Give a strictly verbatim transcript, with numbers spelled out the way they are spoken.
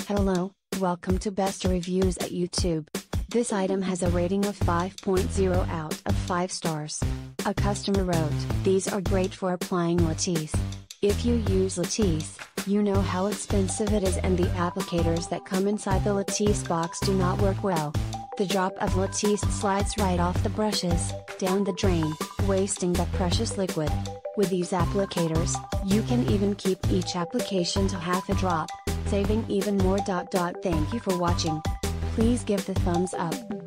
Hello, welcome to Best Reviews at YouTube. This item has a rating of five point zero out of five stars. A customer wrote, "These are great for applying Latisse. If you use Latisse, you know how expensive it is and the applicators that come inside the Latisse box do not work well. The drop of Latisse slides right off the brushes, down the drain, wasting that precious liquid. With these applicators, you can even keep each application to half a drop, saving even more. Thank you for watching. Please give the thumbs up.